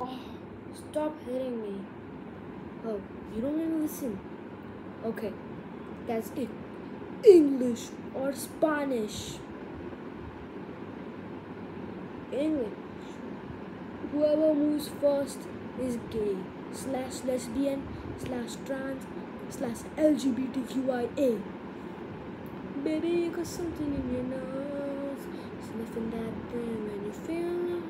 Oh, stop hitting me. Oh, you don't even listen. Okay, that's it. English or Spanish? English. Whoever moves first is gay, slash lesbian, slash trans, slash LGBTQIA. Baby, you got something in your nose. Sniffing that thing when you feel